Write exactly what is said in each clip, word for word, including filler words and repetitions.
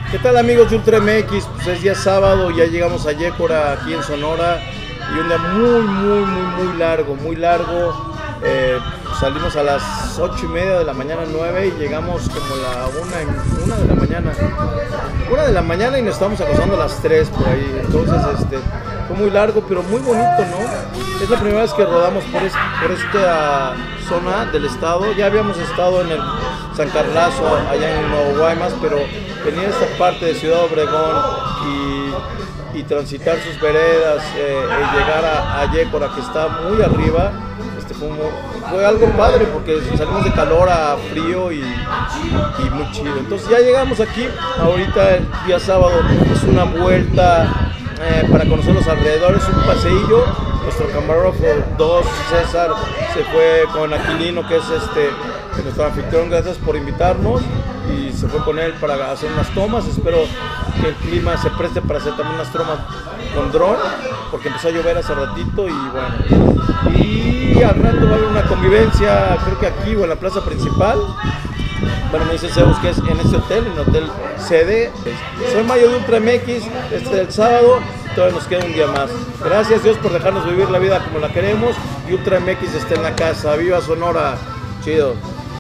¿Qué tal, amigos de Ultra M X? Pues es día sábado, ya llegamos a Yécora, aquí en Sonora, y un día muy, muy, muy, muy largo, muy largo. Eh, salimos a las ocho y media de la mañana, nueve, y llegamos como la una, una de la mañana. Una de la mañana y nos estamos acostando a las tres por ahí. Entonces, este, fue muy largo, pero muy bonito, ¿no? Es la primera vez que rodamos por, es, por esta zona del estado. Ya habíamos estado en el San Carlazo, allá en Nuevo Guaymas, pero venir a esta parte de Ciudad Obregón y, y transitar sus veredas, eh, y llegar a, a Yécora, que está muy arriba, este, fue, muy, fue algo padre porque salimos de calor a frío y, y muy chido. Entonces ya llegamos aquí, ahorita el día sábado es una vuelta eh, para conocer los alrededores, un paseillo. Nuestro camarógrafo dos, César, se fue con Aquilino, que es este, nuestro anfitrión. Gracias por invitarnos, y se fue con él para hacer unas tomas. Espero que el clima se preste para hacer también unas tomas con dron, porque empezó a llover hace ratito y bueno. Y al rato va a haber una convivencia, creo que aquí o en la plaza principal. Bueno, me dice Zeus que es en este hotel, en el Hotel Sede. Soy Mayo de Ultra M X, este es el sábado, todavía nos queda un día más. Gracias, Dios, por dejarnos vivir la vida como la queremos, y Ultra M X está en la casa. ¡Viva Sonora! Chido.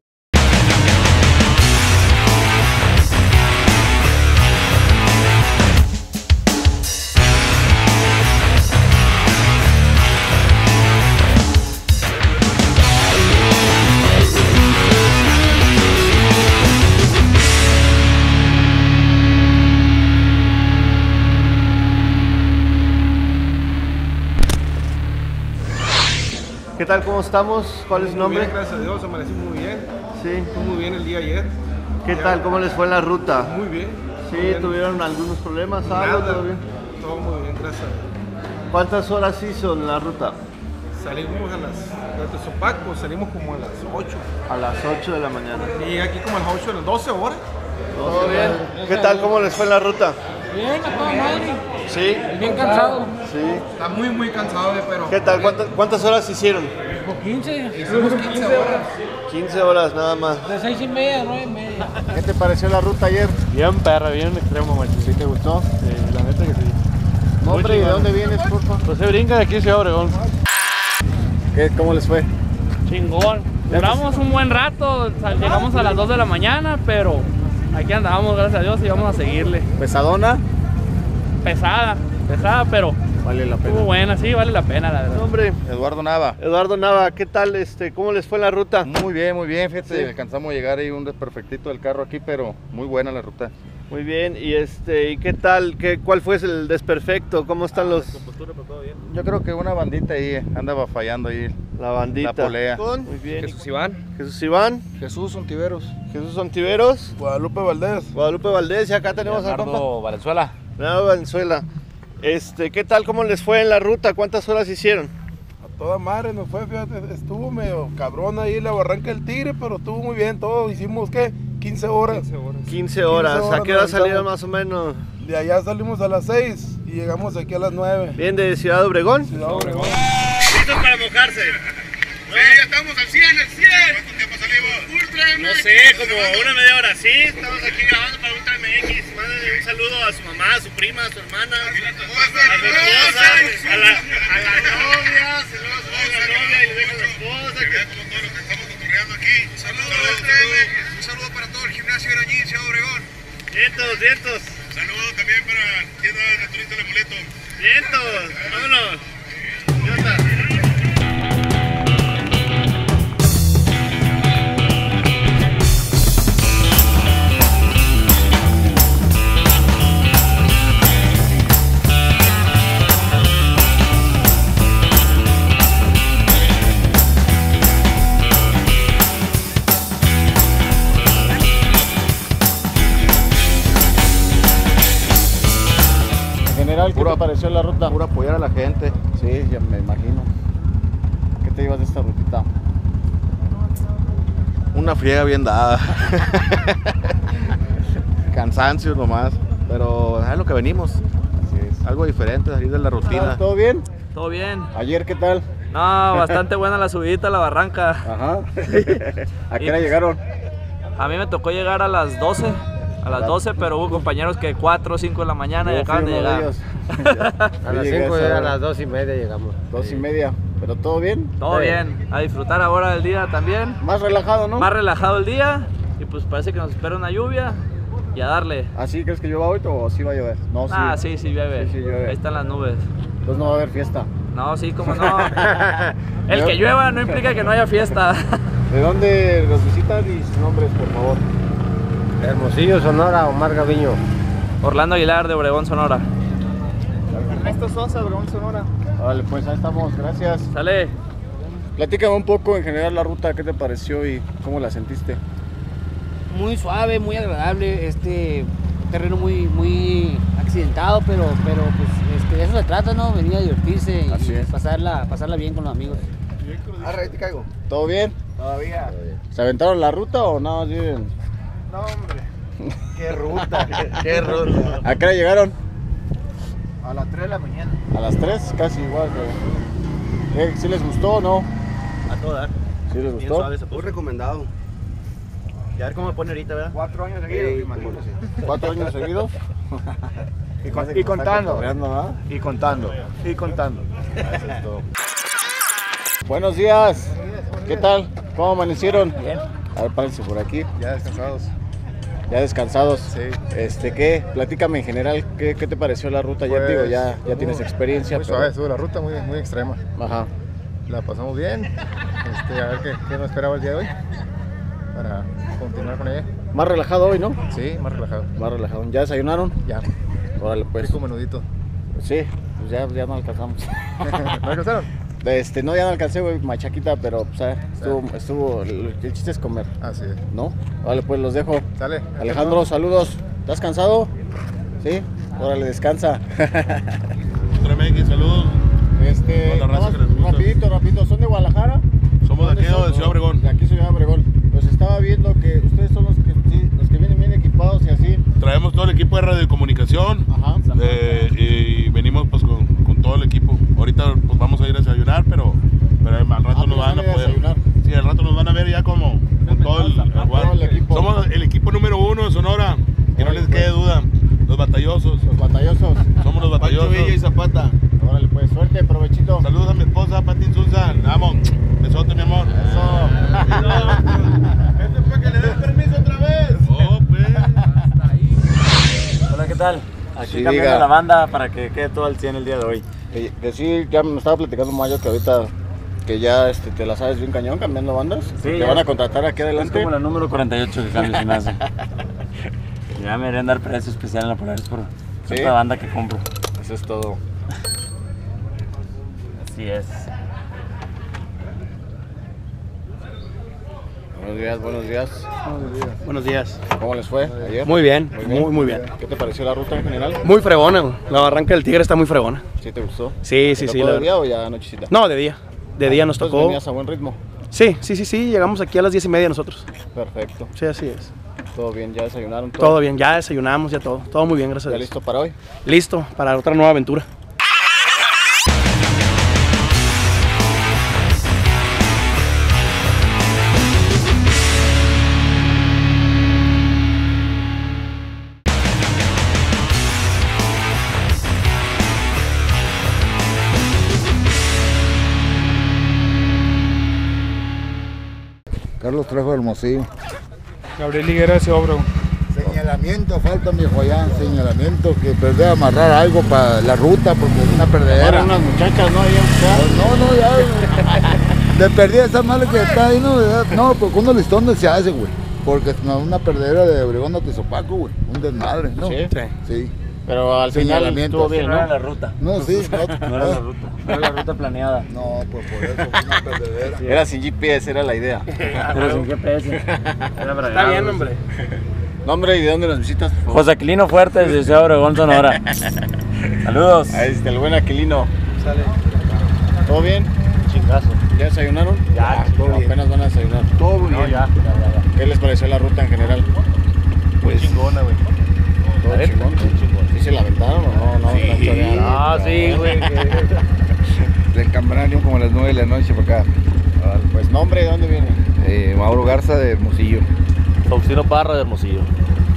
¿Qué tal? ¿Cómo estamos? ¿Cuál es su nombre? Muy bien, gracias a Dios, amanecí muy bien. Sí. Fue muy bien el día ayer. ¿Qué ya. tal? ¿Cómo les fue en la ruta? Muy bien. Sí, muy bien. ¿tuvieron algunos problemas? ¿Algo? Nada, ¿Todo bien? todo muy bien, gracias a Dios. ¿Cuántas horas hizo en la ruta? Salimos a las, desde Sopaco, salimos como a las ocho. A las ocho de la mañana. Y aquí como a las ocho, a las doce horas. ¿Todo bien? ¿Qué tal? ¿Cómo les fue en la ruta? Bien, a toda madre. ¿Sí? Bien cansado. Sí. Está muy, muy cansado, pero... ¿Qué tal? ¿Cuántas, cuántas horas hicieron? quince. Hicimos quince horas. quince horas nada más. De seis y media a nueve y media. ¿Qué te pareció la ruta ayer? Bien perra, bien extremo, macho. ¿Sí te gustó? Sí, la neta que sí. Hombre, ¿y de dónde vienes, porfa? Pues se brinca de aquí Ciudad Obregón. ¿Qué, ¿Cómo les fue? Chingón. Duramos un buen rato, sal- llegamos a las dos de la mañana, pero aquí andamos, gracias a Dios, y vamos a seguirle. ¿Pesadona? Pesada, pesada, pero Vale la pena. estuvo buena, sí, vale la pena, la verdad. Hombre, Eduardo Nava. Eduardo Nava, ¿qué tal? Este, ¿cómo les fue en la ruta? Muy bien, muy bien, fíjate, Sí. alcanzamos a llegar ahí un desperfectito del carro aquí, pero muy buena la ruta. Muy bien, y este, ¿y qué tal? ¿Qué, ¿Cuál fue el desperfecto? ¿Cómo están los Yo creo que una bandita ahí andaba fallando ahí. la bandita? La polea. Muy bien. Jesús Iván. Jesús Iván, Jesús Ontiveros. Jesús Ontiveros, Guadalupe Valdés. Guadalupe Valdés, y acá tenemos a compa Valenzuela. Leonardo Valenzuela. Este, ¿qué tal? ¿Cómo les fue en la ruta? ¿Cuántas horas hicieron? A toda madre nos fue, fíjate, estuvo medio cabrón ahí la barranca del Tigre, pero estuvo muy bien, todo hicimos, ¿qué? quince horas. quince horas. ¿A qué hora nos salieron aventamos. más o menos? De allá salimos a las seis y llegamos aquí a las nueve. Bien, de Ciudad Obregón. Ciudad Obregón. ¿Listos para mojarse? Sí, ya estamos al cien, al cien. ¿Cuánto tiempo salimos? Ultra M X. No sé, como una media hora. Sí, estamos aquí grabando para Ultra M X. Mándenle un saludo a su mamá, a su prima, a su hermana, a su esposa, a la, a la novia, se lo va a subir a la novia y le deja a la esposa. Que vean como todos los que estamos cotorreando aquí. Saludos, Ultra M X. Un saludo para todo el gimnasio de allí, Ciudad Obregón. Vientos, vientos, Saludos también para tienda de turista de boleto. vientos. Vámonos. ¿Qué onda? En general, ¿qué Puro- te pareció la ruta? Puro apoyar a la gente. Sí, ya me imagino. ¿Qué te llevas de esta rutita? Una friega bien dada. Cansancio nomás, pero es lo que venimos. Así es. Algo diferente, salir de la rutina. ¿Todo bien? Todo bien. ¿Ayer qué tal? No, bastante buena la subidita a la barranca. Ajá. ¿A qué hora llegaron? A mí me tocó llegar a las doce, a las doce, pero hubo compañeros que cuatro o cinco de la mañana y acaban de llegar. A las cinco y a las dos y media llegamos. Dos y media, pero todo bien. Todo bien, a disfrutar ahora del día también. Más relajado, ¿no? Más relajado el día y pues parece que nos espera una lluvia y a darle. ¿Así crees que llueva hoy o sí va a llover? No, Ah, sí, sí llueve. Sí, sí llueve. Ahí están las nubes. Entonces no va a haber fiesta. No, sí, cómo no. El que llueva no implica que no haya fiesta. ¿De dónde nos visitan y sus nombres, por favor? Hermosillo, Sonora, Omar Gaviño. Orlando Aguilar de Obregón, Sonora. Ernesto Sosa, Obregón, Sonora. Vale, pues ahí estamos, gracias. Sale. Platícame un poco en general la ruta, ¿qué te pareció y cómo la sentiste? Muy suave, muy agradable, este terreno muy muy accidentado, pero pero pues este, de eso se trata, ¿no? Venir a divertirse y, Así y es. pasarla pasarla bien con los amigos. Arre, te caigo. ¿Todo bien? Todavía. ¿Se aventaron la ruta o nada más bien? No, hombre. Qué ruta, qué ruta. ¿A qué hora llegaron? A las tres de la mañana. A las tres, casi igual que... ¿Eh, ¿Sí les gustó o no? A todo dar. ¿Sí les Bien gustó? suave se puso. Muy recomendado. Y a ver cómo me pone ahorita, ¿verdad? Cuatro años seguidos, Eh, imagínate. ¿Cuatro años seguidos? Y, con- y contando. Cotorreando, ¿verdad? Y contando. Y contando. Eso es todo. Buenos días. ¿Qué tal? ¿Cómo amanecieron? Bien. A ver, párense por aquí. Ya descansados. Ya descansados. Sí. Este, ¿qué? Platícame en general, ¿qué, qué te pareció la ruta? ya Pues, digo, ya, ya muy- tienes experiencia. Muy pero- suave, estuvo la ruta muy, muy extrema. Ajá. La pasamos bien. Este, a ver qué, qué nos esperaba el día de hoy para continuar con ella. Más relajado hoy, ¿no? Sí, más relajado. Más relajado. ¿Ya desayunaron? Ya. Órale, pues. Rico menudito. Sí, pues ya, ya no alcanzamos. ¿No alcanzaron? Este, no, ya no alcancé, güey, machaquita, pero pues, ah, estuvo, estuvo, el, el chiste es comer, Así es. ¿no? Vale, pues los dejo. Sale. Alejandro, saludos. ¿Estás cansado? ¿Sí? Órale, descansa. Otra vez, saludos. Este, Hola, raza, nada más, que les gusta. rapidito, rapidito, ¿son de Guadalajara? Somos de ¿Dónde aquí, son? de Ciudad Obregón. De aquí, Ciudad Obregón. Pues estaba viendo que ustedes son los que, sí, los que vienen bien equipados y así. Traemos todo el equipo de radiocomunicación. Ajá. eh, y venimos pues con, con todo el equipo. Ahorita pues vamos a ir a desayunar, pero, pero al rato Ah, nos pues van a van a ir a poder. desayunar. Sí, al rato nos van a ver ya como con todo el, el Todo el equipo. Somos el equipo número uno de Sonora, que no Órale, les quede pues. duda. Los batallosos. Los batallosos. Somos los batallosos. Zapata. Órale, pues suerte, provechito. Saludos a mi esposa, Pati Insulza. Vamos, besote, mi amor. Eso. Este fue que le den permiso otra vez. Oh, pues. Hola, ¿qué tal? Aquí Sí, cambiando diga. la banda para que quede todo al cien el día de hoy. Que, que sí, ya me estaba platicando Mayo que ahorita que ya este, te la sabes bien cañón cambiando bandas. Sí, te ya. van a contratar aquí Es adelante. como la número cuarenta y ocho que cambio se me hace. Ya me deberían dar precio especial en la Polaris por ¿Sí? esta banda que compro. Eso es todo. Así es. Buenos días, buenos días. Buenos días. ¿Cómo les fue ayer? Muy bien, muy, muy bien. ¿Qué te pareció la ruta en general? Muy fregona, güey. La barranca del Tigre está muy fregona. ¿Sí te gustó? Sí, ¿Te sí, tocó sí. de la verdad. día o ya nochecita? No, de día. De día nos Entonces tocó. venías a buen ritmo. Sí, sí, sí, sí. Llegamos aquí a las diez y media nosotros. Perfecto. Sí, así es. Todo bien, ya desayunaron. Todo bien, ya desayunamos, ya todo. Todo muy bien, gracias a ¿Ya Dios. listo para hoy? Listo para otra nueva aventura. Carlos Trejo Hermosillo. Gabriel Higuera de Ciudad Obregón. Señalamiento, falta mi Juayán, señalamiento, que perder amarrar algo para la ruta porque es una perdedera. Ahora unas muchachas, ¿no? Ahí No, no, ya. De perdida esa madre que está ahí, no, ¿verdad? No, porque unos listones se hace, güey. Porque es una perdedera de Obregón a Tizopaco, güey. Un desmadre, ¿no? ¿Sí? Sí. Pero al final Señalamiento. estuvo bien, No era ¿no? la ruta. No, sí. No era la ruta. No era la ruta planeada. No, pues por eso fue una perdedera. Era sin G P S, era la idea. Pero sin G P S. Era para Está bien, hombre. Nombre y de dónde nos visitas, por favor. José Aquilino Fuertes de Ciudad Obregón, Sonora. Saludos. Ahí está el buen Aquilino. Sale. ¿Todo bien? Chingazo. ¿Ya desayunaron? Ya, todo bien. Apenas van a desayunar. Todo muy No, bien. ya, ya, ya, ya. ¿Qué les pareció la ruta en general? Pues chingona, güey. Todo chingón. ¿Sí se la aventaron o no? No, Sí. no chorearon. Ah, sí, güey. Del campanario como a las nueve de la noche para acá. Pues nombre, ¿de dónde viene? Eh, Mauro Garza de Hermosillo. Faustino Parra de Hermosillo.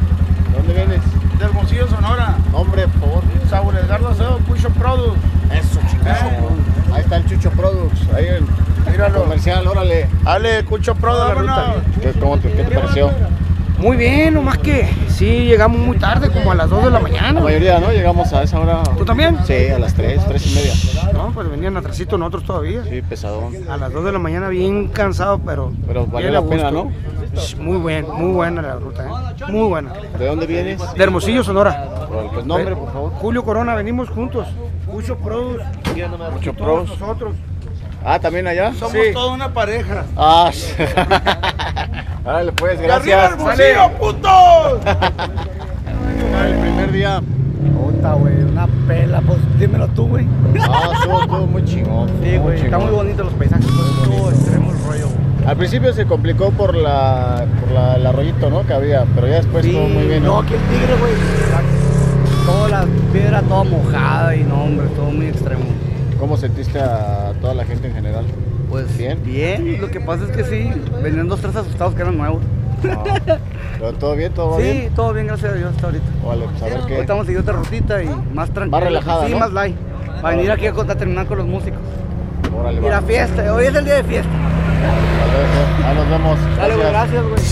¿Dónde vienes? De Hermosillo, Sonora. Nombre, por favor. Saúl Edgardo Acevedo, Cucho Product. Eso, chicos. Ahí está el Chucho Products. Ahí en Míralo. comercial, órale. Ale, Cucho Product, vámonos. ¿Qué, cómo te, ¿Qué te pareció? Muy bien, nomás que sí, llegamos muy tarde, como a las dos de la mañana. La mayoría, ¿no? Llegamos a esa hora. ¿Tú también? Sí, a las tres, tres y media. No, pues venían atrasito nosotros todavía. Sí, pesadón. A las dos de la mañana bien cansado, pero... Pero valió bien la a gusto. pena, ¿no? Muy buen, muy buena la ruta, ¿eh? Muy buena. ¿De dónde vienes? De Hermosillo, Sonora. Pues nombre, por favor. Julio Corona, venimos juntos. Cucho Produce. Mucho Todos pros. nosotros. Ah, ¿también allá? Somos Sí. toda una pareja. Ah, sí. Árale, pues, ¡Y arriba gracias. Hermosillo, putos! El primer día. Puta, güey, una pela, pues dímelo tú, güey. Ah, estuvo, estuvo muy chingón. Sí, güey, está chingón. muy bonito los paisajes, todo extremo el rollo. Al principio se complicó por la por la, el arroyito, ¿no? Que había, pero ya después Sí, estuvo muy bien. no, ¿no? aquí el tigre, güey. Toda la piedra toda mojada y no, hombre, todo muy extremo. ¿Cómo sentiste a toda la gente en general? Pues bien. Bien, lo que pasa es que sí, venían dos, tres asustados que eran nuevos. No. ¿Pero todo bien? ¿Todo va Sí, bien? todo bien, gracias a Dios hasta ahorita. Vale, pues a ver qué. Ahorita vamos a seguir otra rutita y más tranquila. Más relajada, Sí, ¿no? más light. Para venir aquí a, a terminar con los músicos. Órale, Y va. la fiesta, hoy es el día de fiesta. Ahí nos vemos. Dale, güey, gracias, güey.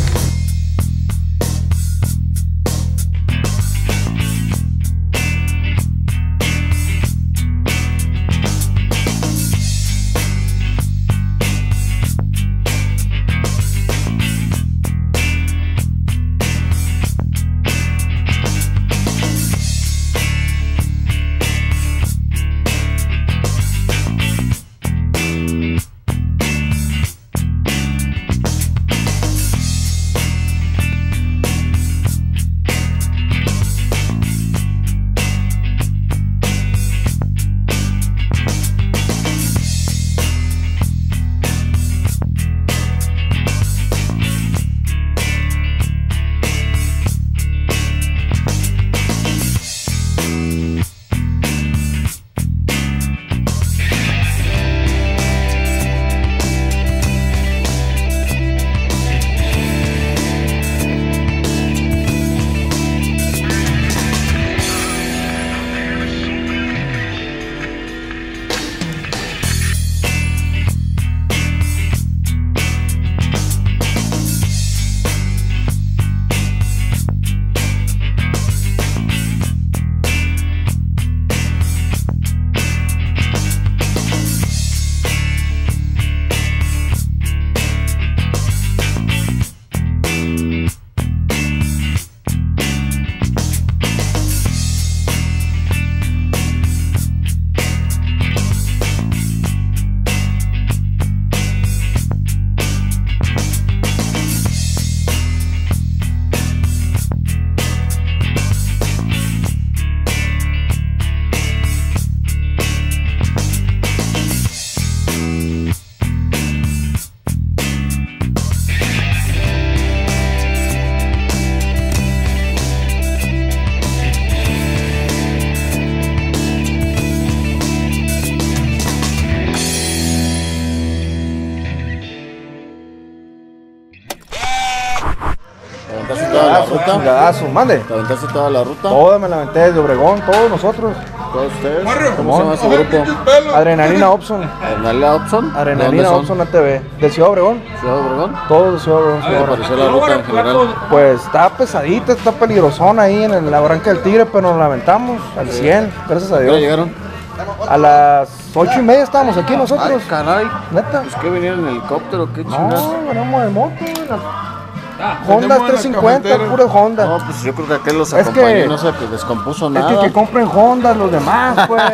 ¿Aventaste toda la ruta? Chingadazo, mande. ¿Te aventaste toda la ruta? Toda me la aventé desde Obregón, todos nosotros. ¿Todos ustedes? ¿Cómo se llama su grupo? Adrenalina Opson. ¿Adrenalina Opson? Adrenalina Opson A T V. ¿De Ciudad Obregón? ¿Ciudad Obregón? Todos de Ciudad Obregón. ¿Qué te pareció la ruta en general? Pues está pesadita, está peligrosona ahí en la Barranca del Tigre, pero nos la aventamos al cien, gracias a Dios. ¿Ya llegaron? A las ocho y media estábamos aquí nosotros. Ay, caray. ¿Neta? ¿Es que venían en helicóptero? ¿Qué chingas? No, venimos de moto. Honda trescientos cincuenta, puro Honda. No, pues yo creo que aquel los Es acompañó que- y no se que descompuso Es nada. que, que compren Honda los demás, pues.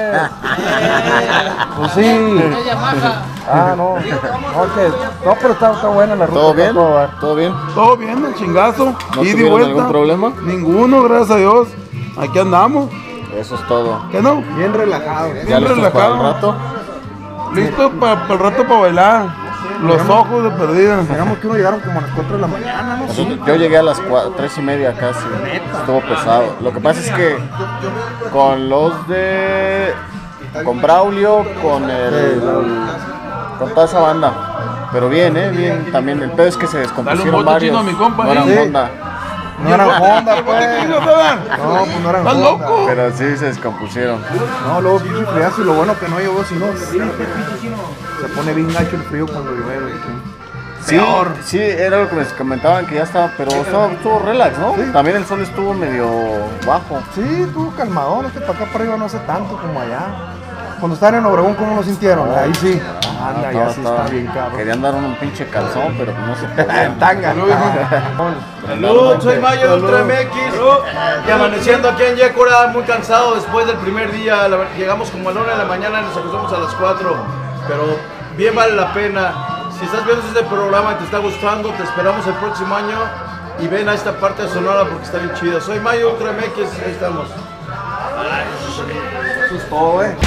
Pues sí. Ah, no. No, que, no pero está, está buena la ruta. ¿Todo está bien? todo dar. ¿Todo bien? Todo bien, el chingazo. ¿No Ida y tuvieron vuelta. algún problema? Ninguno, gracias a Dios. Aquí andamos. Eso es todo. ¿Qué no? Bien relajado. ¿Ya Bien listos para el relajado. rato? Listo para el rato para bailar. Los ojos de perdida. Digamos que uno llegaron como a las cuatro de la mañana, ¿no? Nosotros- yo llegué a las cua- tres y media casi. Estuvo pesado. Lo que pasa es que con los de... Con Braulio, con el... Con toda esa banda. Pero bien, ¿eh? Bien. También el pedo es que se Dale un descompusieron voto varios. chino a mi compa, No eran ¿eh? Honda. No eran Honda, pues. No, pues no eran Honda. Pero sí se descompusieron. No, luego pinche friazo y lo bueno que no llegó, si no, se pone bien gacho el frío cuando llueve. Sí, sí, era lo que me comentaban que ya estaba, pero estaba, estuvo relax, ¿no? Sí. También el sol estuvo medio bajo. Sí, estuvo calmadón, este para acá para arriba no hace tanto como allá. Cuando estaban en Obregón, ¿cómo lo sintieron? Oh, ahí sí. Anda, no, ya no, sí no, está bien cabrón. Querían dar un pinche calzón, pero no se podía. En tanga, ¿no? Salud, soy Mayo de Ultra M X. Y amaneciendo aquí en Yécora, muy cansado después del primer día. Llegamos como a la una de la mañana y nos acostamos a las cuatro. Pero bien vale la pena. Si estás viendo este programa y te está gustando, te esperamos el próximo año. Y ven a esta parte de Sonora porque está bien chida. Soy Mayo Ultra M X, ahí estamos. Eso es todo, eh.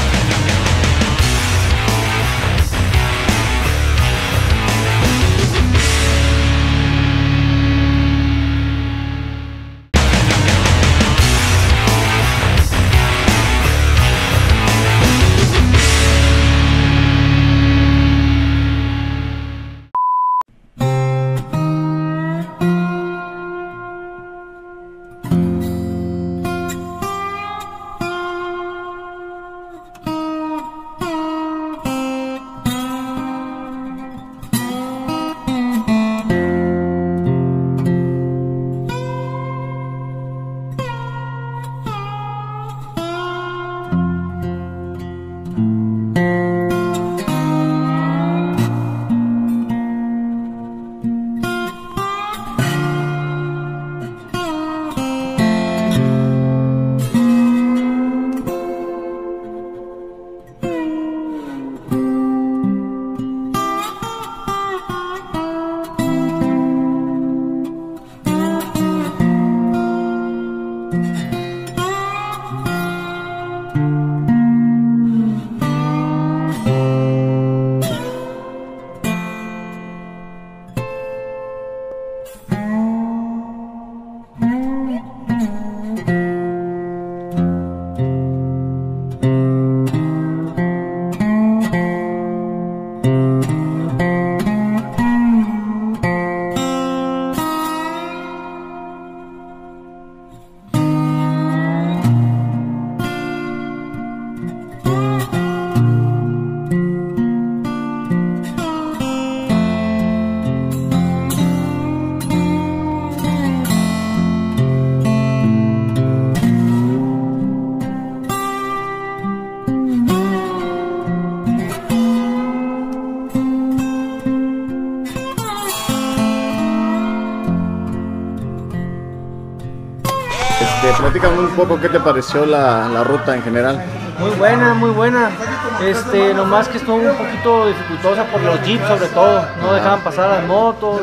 Platícame un poco qué te pareció la, la ruta en general. Muy buena, muy buena. Este, nomás que estuvo un poquito dificultosa por los jeeps sobre todo. No dejaban pasar las motos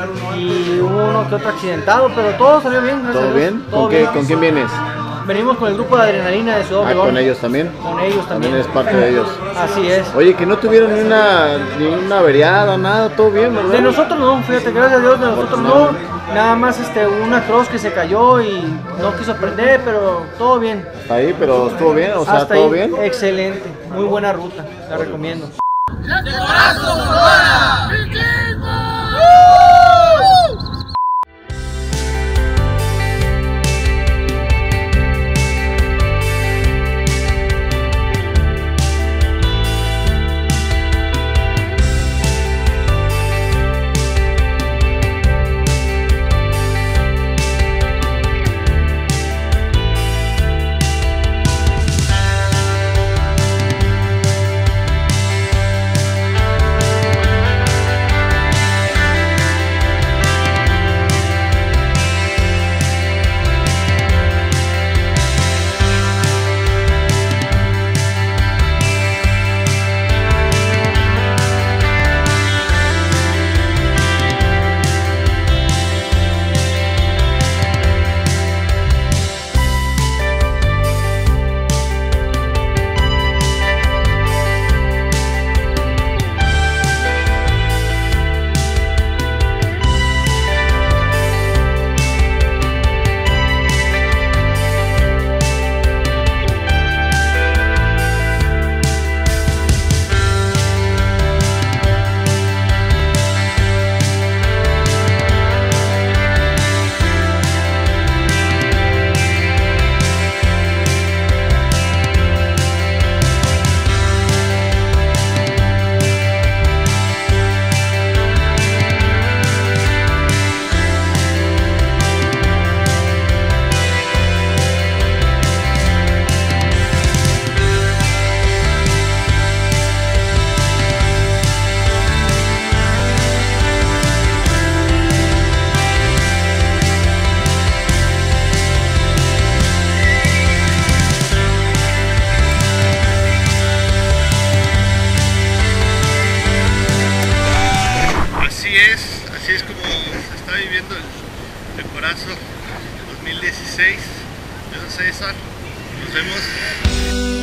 y hubo uno que otro accidentado, pero todo salió bien. ¿Todo a Dios. bien? ¿Todo ¿Con, qué, bien? ¿Con quién vienes? Venimos con el grupo de Adrenalina de Ciudad Ah, Obregón. ¿con ellos también? Con ellos también. También es parte de ellos. Así es. Oye, que no tuvieron ni una, ni una averiada, nada, todo bien, ¿verdad? De nosotros no, fíjate, gracias a Dios, de nosotros no. Nada más este, una cross que se cayó y no quiso prender, pero todo bien. Hasta ahí, pero estuvo bien, o sea, Hasta todo ahí, bien. Excelente, muy buena ruta, la recomiendo. de Corazo dos mil dieciséis. Yo soy César. Nos vemos.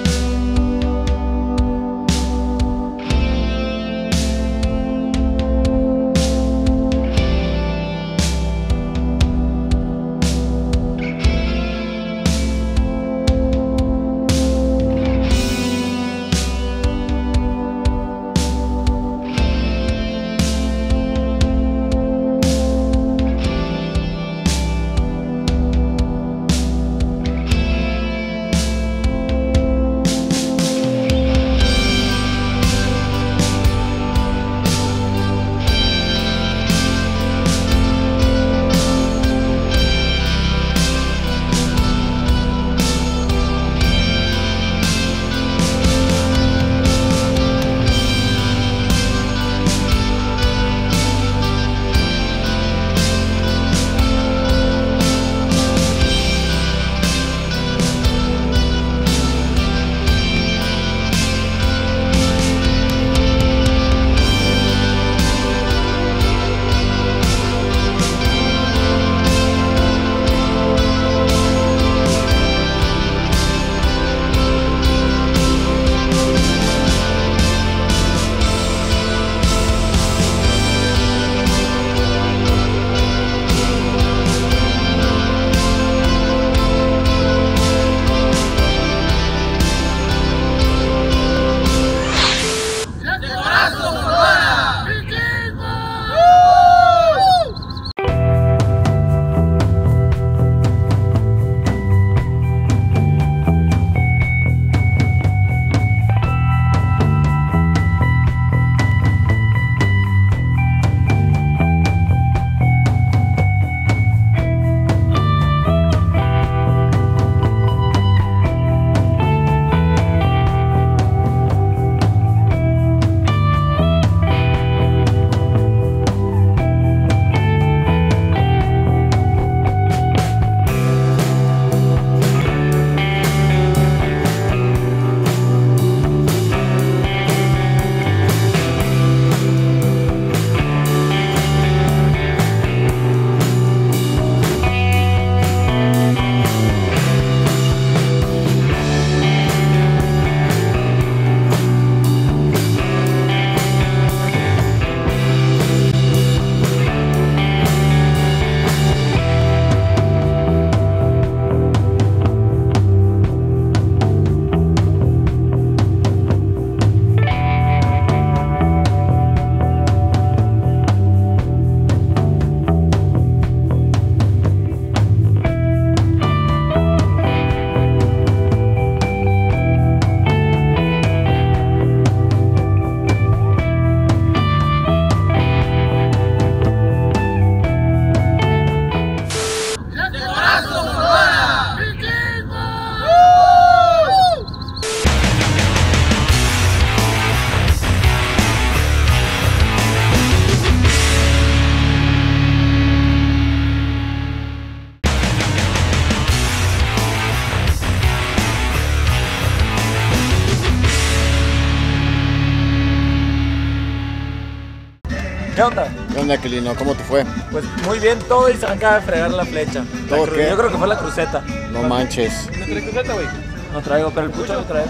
¿Qué onda? ¿Qué onda, Aquilino? ¿Cómo te fue? Pues muy bien, todo y se acaba de fregar la flecha. ¿Todo La cru- qué? Yo creo que fue la cruceta. No manches. ¿No traes cruceta, güey? No traigo, pero el pucho lo trae.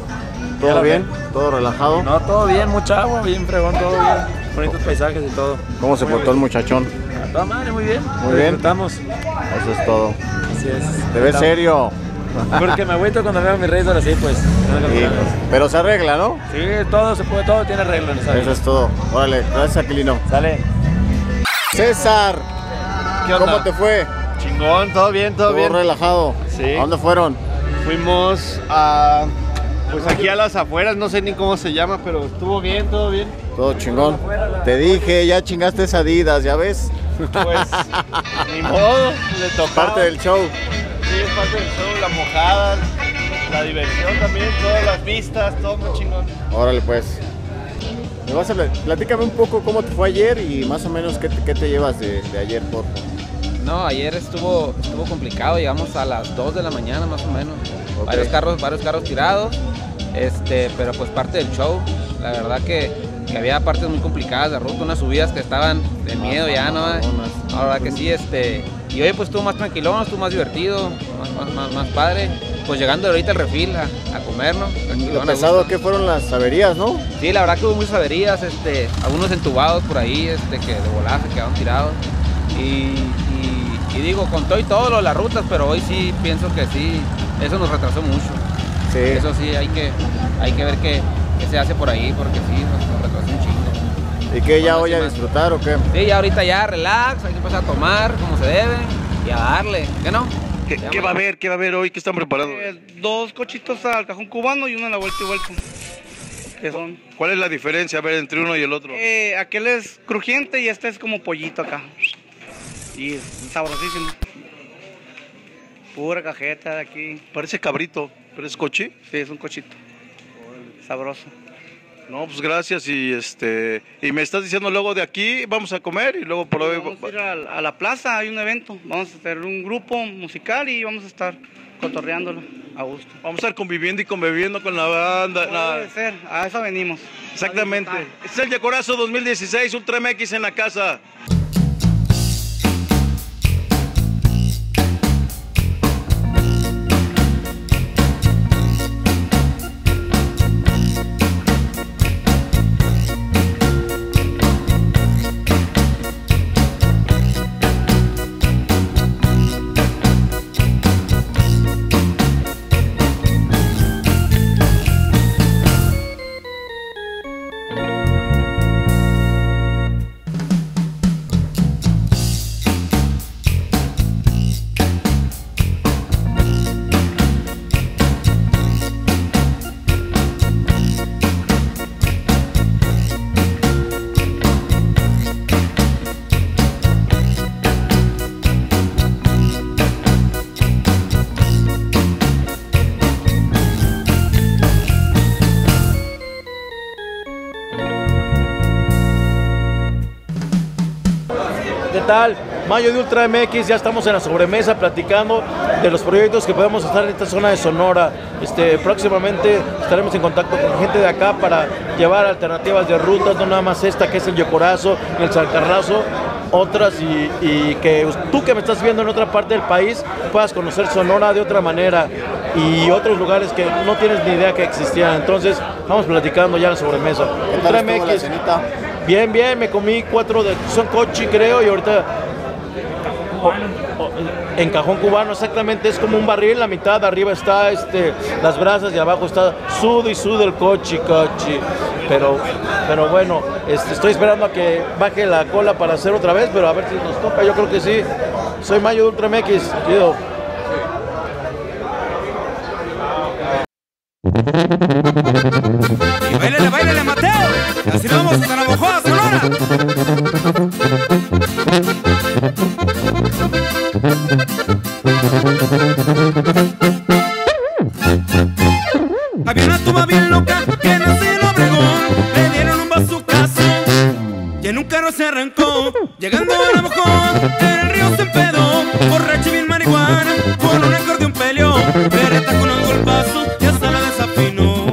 ¿Todo bien? ¿Todo relajado? No, todo bien, mucha agua, bien fregón, todo bien. Bonitos paisajes y todo. ¿Cómo se Muy portó el bien. muchachón? A toda madre, muy bien. Muy Lo bien. disfrutamos. Eso es todo. Así es. Te ves Disfrutamos. serio. Porque me agüito cuando veo a mi rey ahora sí, pues. Sí, pero se arregla, ¿no? Sí, todo se puede, todo tiene arreglo en esa vida. Eso es todo. Órale, gracias, Aquilino. Sale. César, ¿Qué onda? ¿cómo te fue? Chingón, todo bien, todo, Todo bien. relajado. Sí. ¿A dónde fueron? Fuimos a, pues aquí a las afueras, no sé ni cómo se llama, pero estuvo bien, todo bien. Todo chingón. Te dije, ya chingaste esa Adidas, ¿ya ves? Pues, ni modo, le tocó. Parte del show. Sí, es parte del show, la mojada, la diversión también, todas las vistas, todo muy chingón. Órale, pues. Me vas a pl- platícame un poco cómo te fue ayer y más o menos qué te, qué te llevas de, de ayer, por favor. No, ayer estuvo, estuvo complicado, llegamos a las dos de la mañana más o menos. Ok. Varios carros, varios carros tirados, este, pero pues parte del show. La verdad que que había partes muy complicadas de ruta, unas subidas que estaban de miedo ya, ¿no? La verdad que sí, este, y hoy pues estuvo más tranquilón, estuvo más divertido, más, más, más, más padre. Pues llegando ahorita al refil a, a comer, ¿no? Lo pesado que fueron las averías, ¿no? Sí, la verdad que hubo muchas averías, este, algunos entubados por ahí, este, que de volada se quedaron tirados. Y, y, y digo, con todo y todo lo de las rutas, pero hoy sí pienso que sí, eso nos retrasó mucho. Sí. Eso sí, hay que, hay que ver qué, qué se hace por ahí, porque sí, nos, nos retrasó un chingo. ¿Y qué, ya voy a disfrutar o qué? Sí, ya ahorita ya relax, hay que empezar a tomar como se debe y a darle, ¿qué no? ¿Qué, ¿Qué va a haber? ¿Qué va a haber hoy? ¿Qué están preparando? Eh, dos cochitos al cajón cubano y uno a la vuelta y vuelta. ¿Qué son? ¿Cuál es la diferencia, a ver, entre uno y el otro? Eh, aquel es crujiente y este es como pollito acá. Y es sabrosísimo. Pura cajeta de aquí. Parece cabrito, pero es cochi. Sí, es un cochito. Sabroso. No, pues gracias y este y me estás diciendo luego de aquí vamos a comer y luego por hoy vamos a ir a, a la plaza, hay un evento, vamos a hacer un grupo musical y vamos a estar cotorreándola a gusto. Vamos a estar conviviendo y conviviendo con la banda. Puede ser, a eso venimos. Exactamente. Este es el Yecorazo dos mil dieciséis, Ultra M X en la casa. ¿Qué tal? Mayo de Ultra M X, ya estamos en la sobremesa platicando de los proyectos que podemos estar en esta zona de Sonora. Este, próximamente estaremos en contacto con gente de acá para llevar alternativas de rutas, no nada más esta que es el Yecorazo y el Salcarrazo, otras y, y que tú que me estás viendo en otra parte del país puedas conocer Sonora de otra manera y otros lugares que no tienes ni idea que existían. Entonces vamos platicando ya en la sobremesa. Ultra M X. Bien, bien, me comí cuatro de son cochi creo y ahorita o, o, en cajón cubano exactamente es como un barril, la mitad de arriba está este, las brasas y abajo está sudo y sudo el cochi, cochi. Pero, pero bueno, este, estoy esperando a que baje la cola para hacer otra vez, pero a ver si nos toca, yo creo que sí. Soy Mayo de Ultra M X, tío. Y bailele, bailele, Mateo. Así nos vamos a Navajoa, Sonora. Había una tuba bien loca que nació en Obregón. Le dieron un bazucazo y en un carro se arrancó. Llegando a Navajoa, en el río se empedó. Borracho y bien marihuana, con un acordeón peleó. Beretta con los golpazos y hasta la desafinó.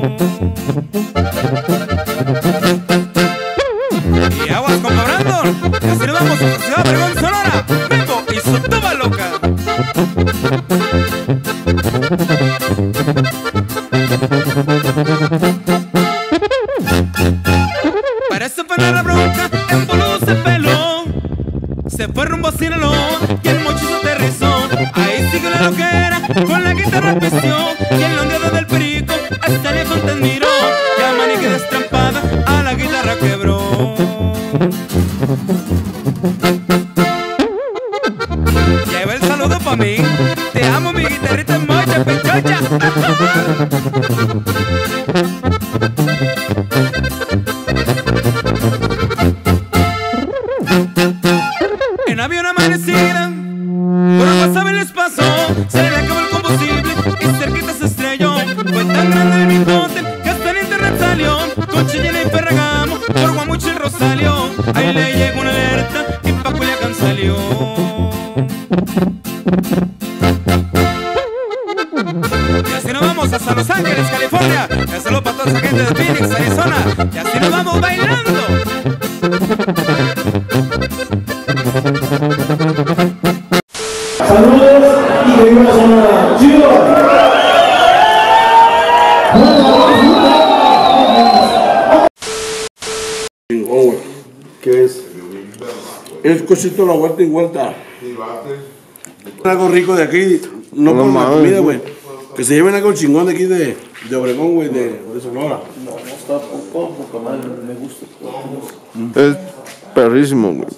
Y aguas con Brandon, y así nos vamos a Ciudad Obregón, Sonora. Memo y su tuba loca. Para eso fue la bronca, en boludo se peló. Se fue rumbo a Sinaloa y el mochizo aterrizó. Ahí sigue la loquera, con la guitarra pisteó. Y en la ondeada del perico, hasta el viejo te admiró. Ya manique destrampada, a la guitarra quebró. Y ahí va el saludo pa' mí. Te amo mi guitarrita mocha, pechocha. En avión amanecida, por un pasable les pasó. Se le acabó el combustible y cerquita se estrelló. Fue tan grande el bigote que hasta en internet salió. Con Chillena y Ferragamo, por Guamuchi y Rosario. Ahí le llegó una alerta y pa' Culiacán salió. Y así nos vamos hasta Los Ángeles, California. Un saludo para toda esa gente de Phoenix, Arizona. Y así nos vamos bailando. Saludos y venimos a una chido. ¿Qué es? Es cosito la vuelta y vuelta. Algo rico de aquí, no, no por la comida, güey. Que se lleven algo chingón de aquí de, de Obregón, güey, de, de Sonora. No, no está poco, poco mal, me gusta. Es perrísimo, güey.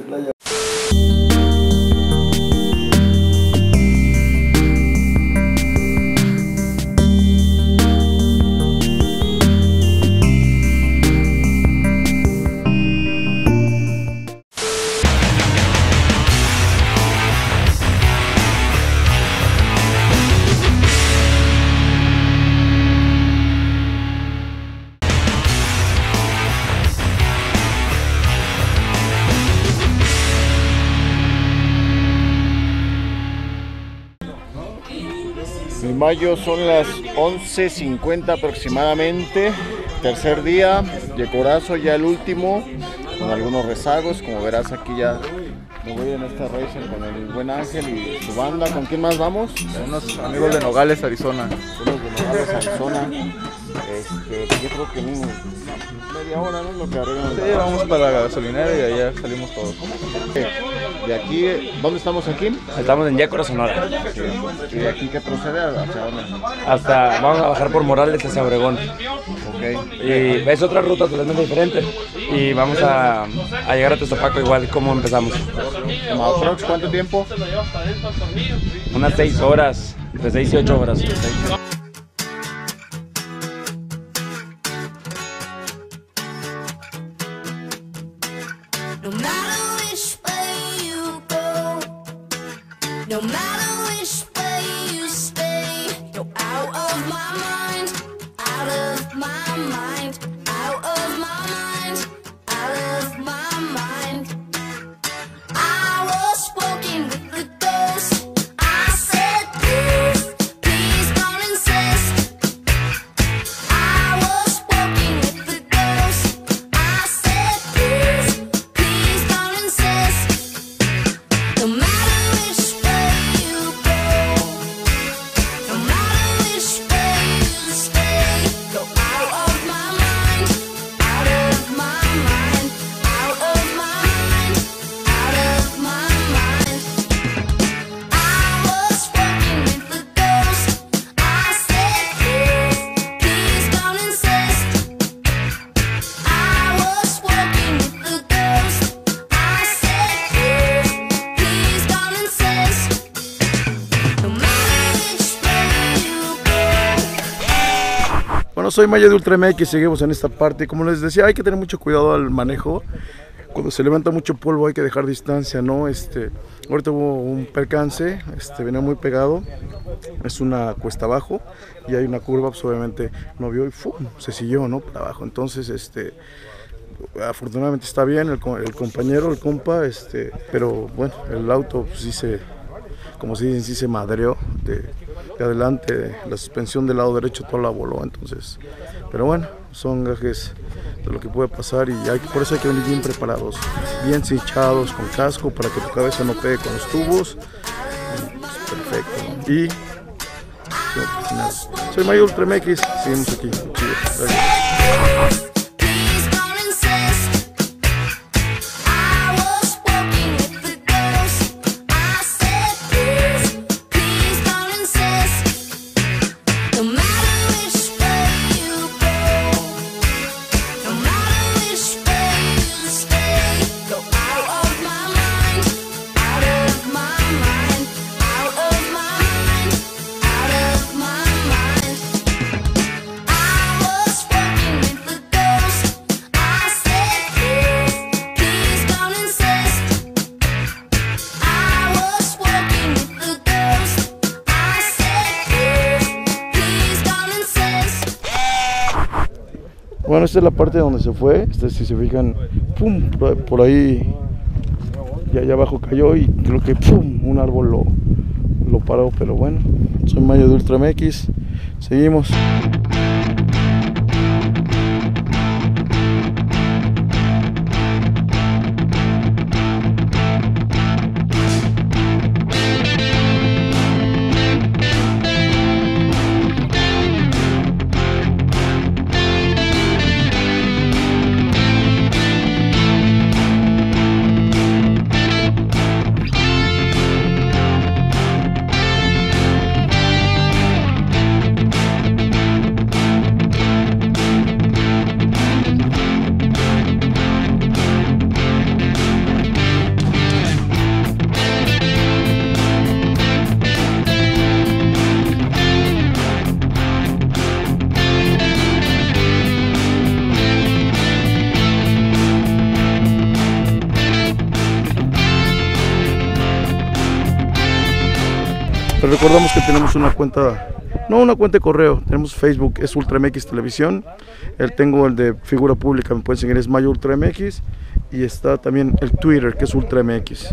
En mayo son las once cincuenta aproximadamente, tercer día, Yecorazo ya el último, con algunos rezagos, como verás aquí ya me voy en esta racer con el buen Ángel y su banda. ¿Con quién más vamos? Unos amigos de Nogales, Arizona. Unos de Nogales, Arizona. Este, yo creo que en media hora, ¿no? Lo que arreglan. Sí, vamos para la gasolinera y allá salimos todos. De aquí, ¿dónde estamos aquí? Estamos en Yécora, Sonora. Sí. ¿Y de aquí qué procede? ¿Hacia dónde? Hasta, vamos a bajar por Morales hacia Obregón. Ok. Y es otra ruta totalmente diferente. Y vamos a, a llegar a Tezopaco igual como empezamos. ¿Matrox cuánto tiempo? Unas seis horas, entre seis y ocho horas. No matter which way you go, no matter which way you stay, you're out of my mind, out of my mind, out of my mind, out of my mind. I was walking with the ghost. I said, please, please don't insist. I was walking with the ghost. I said, please. No matter which way you go, no matter which way you stay, go out of my mind, out of my mind, out of my mind, out of my mind. I was walking with the ghost. I said, please, please don't insist. I was walking with the ghost. I said, please. Please don't insist. No matter which way you go. Bueno, soy Maya de Ultra M X, seguimos en esta parte. Como les decía, hay que tener mucho cuidado al manejo. Cuando se levanta mucho polvo hay que dejar distancia, ¿no? Este, ahorita hubo un percance, este, venía muy pegado. Es una cuesta abajo y hay una curva, pues obviamente no vio y ¡fum! Se siguió, ¿no? Para abajo. Entonces, este, afortunadamente está bien el, el compañero, el compa, este, pero bueno, el auto pues, sí se, como se dicen, sí se madreó de, de adelante, la suspensión del lado derecho toda la voló, entonces, pero bueno, son gajes de lo que puede pasar y hay, por eso hay que venir bien preparados, bien cinchados, con casco para que tu cabeza no pegue con los tubos, y, pues, perfecto, ¿no? Y pues, nada. Soy Mayo Ultra M X, seguimos aquí, chido, gracias. Bueno, esta es la parte donde se fue, este, si se fijan, pum, por ahí, y allá abajo cayó y creo que pum, un árbol lo, lo paró, pero bueno, soy Mayo de Ultra M X, seguimos. Les recordamos que tenemos una cuenta, no una cuenta de correo, tenemos Facebook, es Ultra M X Televisión. El tengo el de figura pública, me pueden seguir, es Mayo Ultra M X. Y está también el Twitter, que es Ultra M X.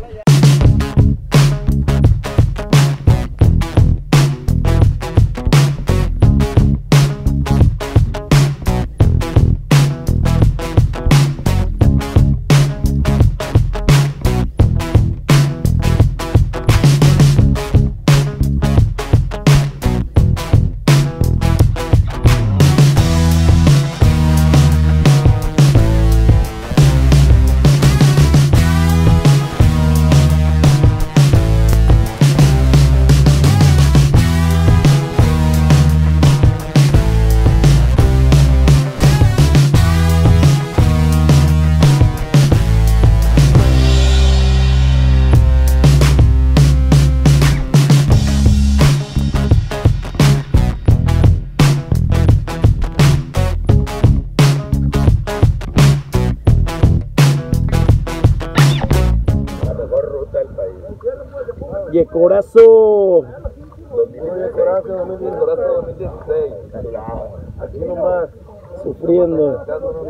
Yecorazo Yecorazo dos mil dieciséis. Aquí nomás, sufriendo.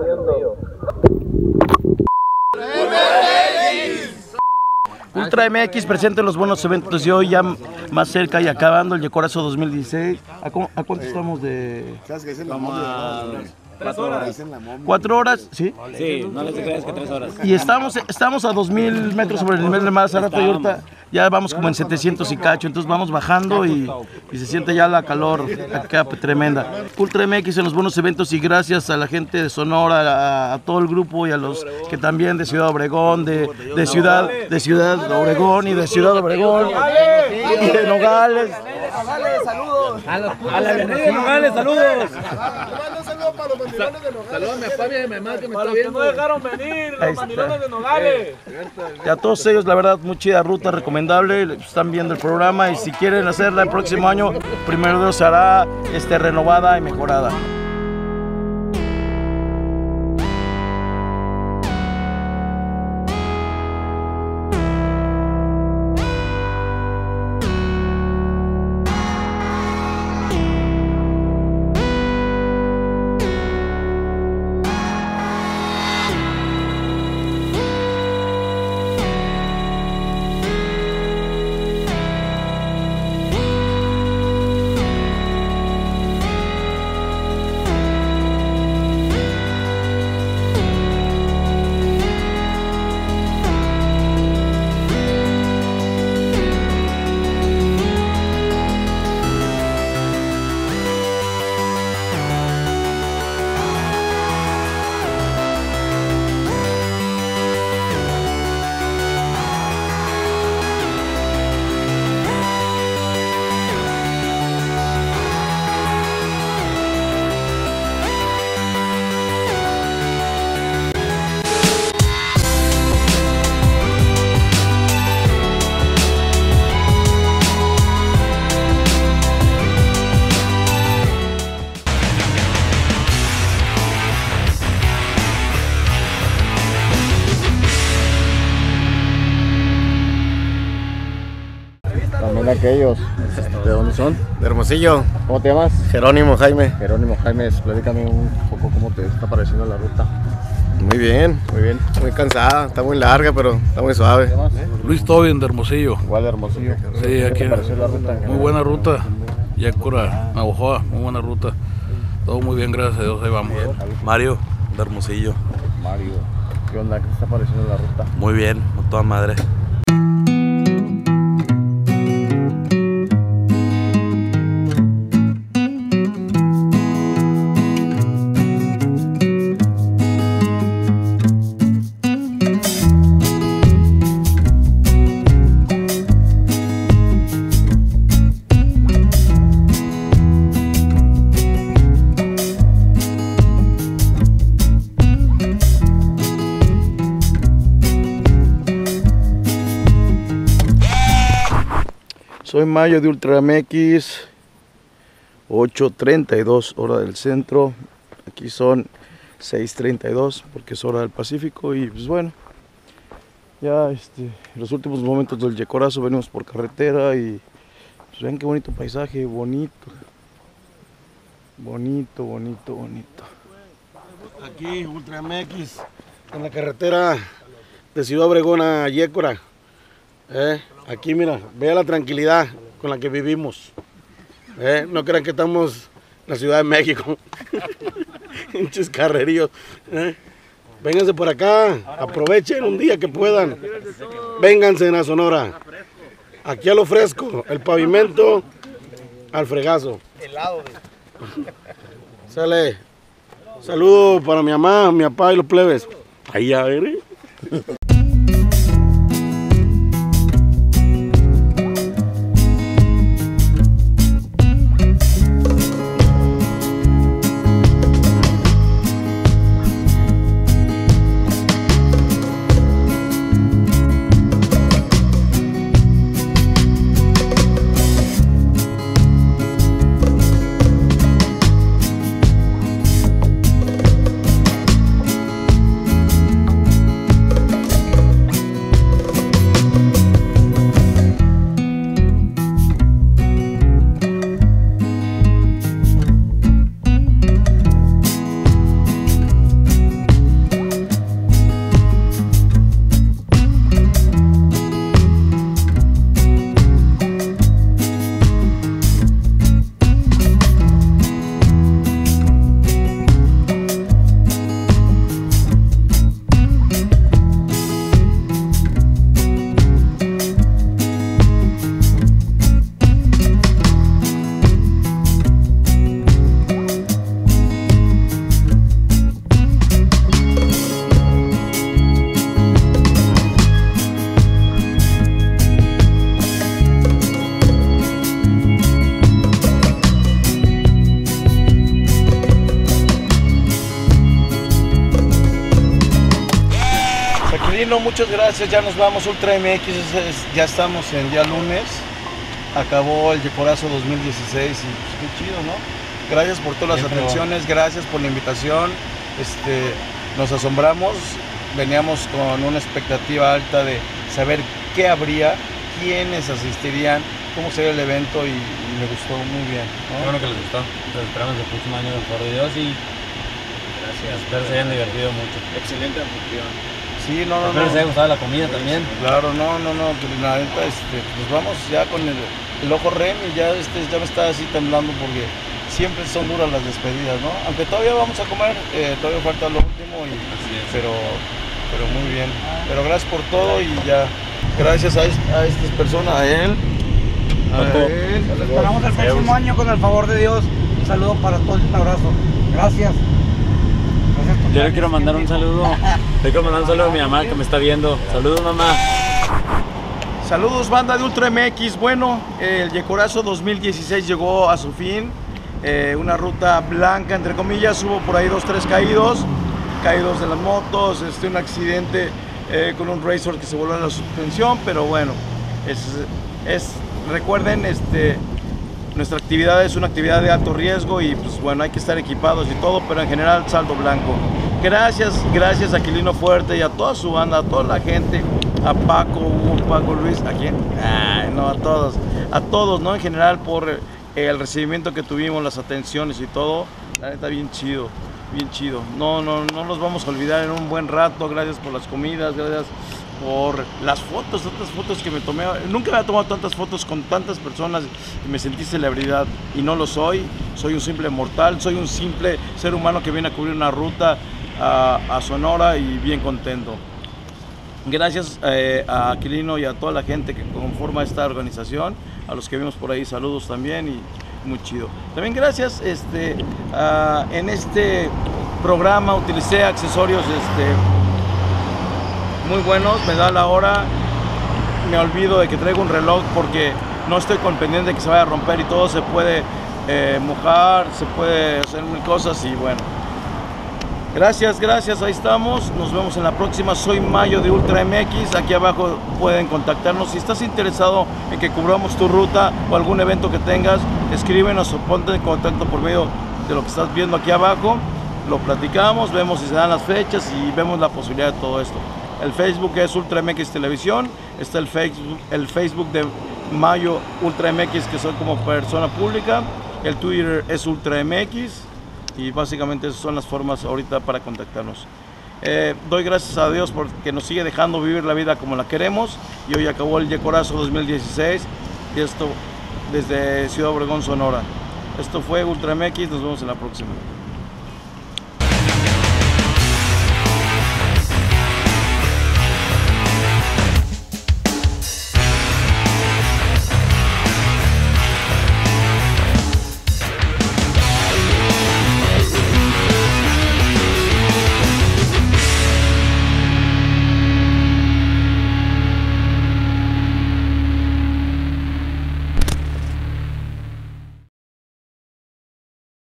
Ultra M X presente en los buenos eventos de hoy, ya más cerca y acabando el Yecorazo dos mil dieciséis. ¿A, cómo, ¿A cuánto estamos de...? ¿Sabes qué es la momia? Tres horas. ¿Cuatro horas? Sí. Sí, no les creas que tres horas. Y estamos, estamos a dos mil metros sobre el nivel del mar, hace rato y ahorita ya vamos como en setecientos y cacho, entonces vamos bajando y, y se siente ya la calor acá tremenda. Ultra M X en los buenos eventos y gracias a la gente de Sonora, a, a todo el grupo y a los que también de Ciudad Obregón, de, de Ciudad de Ciudad Obregón y de Ciudad Obregón y de Nogales. Saludos. A, los, a la avenida de Nogales, saludos. Saludos a mi papá y a mi mamá que me Para está los viendo. que no dejaron venir, los mandilones de Nogales. Y a todos ellos, la verdad, muy chida ruta, recomendable. Están viendo el programa y si quieren hacerla el próximo año, primero Dios se hará este, renovada y mejorada. Aquellos, ¿de dónde son? De Hermosillo. ¿Cómo te llamas? Jerónimo Jaime. Jerónimo Jaime, platícame un poco cómo te está pareciendo la ruta. Muy bien, muy bien. Muy cansada, está muy larga, pero está muy suave. Luis Tobin de Hermosillo. Igual de Hermosillo. Sí, aquí. ¿Qué te pareció la ruta? Muy buena ruta. Yécora, Navojoa, muy buena ruta. Todo muy bien, gracias a Dios, ahí vamos. Mario de Hermosillo. Mario, ¿qué onda? ¿Qué te está pareciendo la ruta? Muy bien, a toda madre. Soy Mayo de Ultra M X, ocho treinta y dos hora del centro, aquí son seis treinta y dos porque es hora del Pacífico y pues bueno, ya este, los últimos momentos del Yecorazo venimos por carretera y pues vean qué bonito paisaje, bonito. Bonito, bonito, bonito. Aquí, Ultra M X, en la carretera de Ciudad Obregón a Yécora. Eh, aquí, mira, vea la tranquilidad con la que vivimos. Eh, no crean que estamos en la Ciudad de México. Pinches carreríos. Eh. Vénganse por acá, aprovechen un día que puedan. Vénganse a Sonora. Aquí a lo fresco, el pavimento al fregazo. Helado. Sale. Saludo para mi mamá, mi papá y los plebes. Ahí a ver. Muchas gracias, ya nos vamos. Ultra M X, ya estamos en día lunes, acabó el Yecorazo dos mil dieciséis y pues, qué chido, ¿no? Gracias por todas las atenciones, gracias por la invitación, este, nos asombramos, veníamos con una expectativa alta de saber qué habría, quiénes asistirían, cómo sería el evento y, y me gustó muy bien, ¿no? Qué bueno que les gustó, los esperamos el próximo año por Dios y gracias, espero se hayan divertido mucho. Excelente anfitrión. Sí, no, no, Espero no. les haya gustado la comida también. Claro, no, no, no, que la neta, este, pues vamos ya con el, el ojo rem y ya, este, ya me está así temblando porque siempre son duras las despedidas, ¿no? Aunque todavía vamos a comer, eh, todavía falta lo último, y, pero, pero muy bien. Pero gracias por todo y ya, gracias a, a estas personas, a él. A él. Los esperamos el próximo año con el favor de Dios. Un saludo para todos y un abrazo. Gracias. Yo le quiero mandar un saludo. Le quiero mandar un saludo a mi mamá que me está viendo. Saludos, mamá. Saludos, banda de Ultra M X. Bueno, el Yecorazo dos mil dieciséis llegó a su fin. Eh, una ruta blanca, entre comillas. Hubo por ahí dos, tres caídos. Caídos de las motos, este, un accidente eh, con un Razor que se voló en la suspensión. Pero bueno, es, es recuerden, este... nuestra actividad es una actividad de alto riesgo y pues bueno, hay que estar equipados y todo, pero en general saldo blanco. Gracias, gracias a Aquilino Fuerte y a toda su banda, a toda la gente, a Paco, Hugo, Paco, Luis, ¿a quién? Ay, no, a todos, a todos, ¿no? En general por el recibimiento que tuvimos, las atenciones y todo, la neta bien chido, bien chido. No, no, no los vamos a olvidar en un buen rato, gracias por las comidas, gracias por las fotos, tantas fotos que me tomé. Nunca me había tomado tantas fotos con tantas personas y me sentí celebridad y no lo soy, soy un simple mortal, soy un simple ser humano que viene a cubrir una ruta a, a Sonora y bien contento. Gracias eh, a Aquilino y a toda la gente que conforma esta organización, a los que vimos por ahí, saludos también y muy chido. También gracias, este, uh, en este programa utilicé accesorios este, muy buenos, me da la hora, me olvido de que traigo un reloj porque no estoy con pendiente de que se vaya a romper y todo, se puede eh, mojar, se puede hacer mil cosas y bueno. Gracias, gracias, ahí estamos, nos vemos en la próxima. Soy Mayo de Ultra M X, aquí abajo pueden contactarnos. Si estás interesado en que cubramos tu ruta o algún evento que tengas, escríbenos o ponte en contacto por medio de lo que estás viendo aquí abajo. Lo platicamos, vemos si se dan las fechas y vemos la posibilidad de todo esto. El Facebook es Ultra M X Televisión, está el Facebook, el Facebook de Mayo Ultra M X, que soy como persona pública. El Twitter es Ultra M X y básicamente esas son las formas ahorita para contactarnos. Eh, doy gracias a Dios porque nos sigue dejando vivir la vida como la queremos y hoy acabó el Yecorazo dos mil dieciséis y esto desde Ciudad Obregón, Sonora. Esto fue Ultra M X, nos vemos en la próxima.